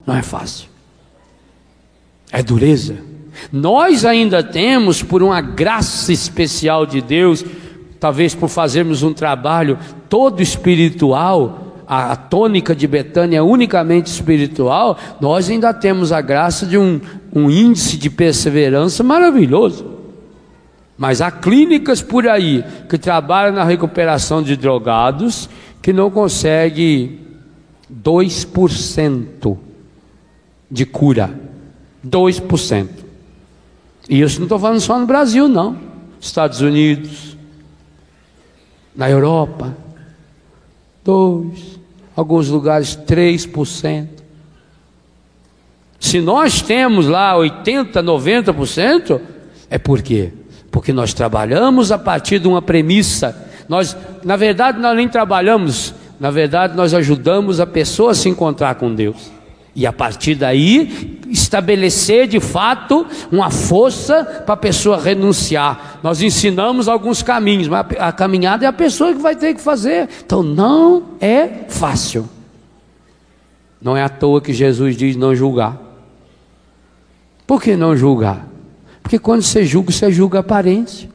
Não é fácil. É dureza. Nós ainda temos, por uma graça especial de Deus, talvez por fazermos um trabalho todo espiritual, a tônica de Betânia é unicamente espiritual, nós ainda temos a graça de um índice de perseverança maravilhoso. Mas há clínicas por aí que trabalham na recuperação de drogados que não conseguem 2% de cura. 2%. E isso não estou falando só no Brasil, não. Estados Unidos, na Europa, 2%, alguns lugares 3%. Se nós temos lá 80%, 90%, é por quê? Porque nós trabalhamos a partir de uma premissa. Na verdade, nós nem trabalhamos, na verdade, nós ajudamos a pessoa a se encontrar com Deus. E a partir daí, estabelecer de fato uma força para a pessoa renunciar. Nós ensinamos alguns caminhos, mas a caminhada é a pessoa que vai ter que fazer. Então não é fácil. Não é à toa que Jesus diz não julgar. Por que não julgar? Porque quando você julga a aparência.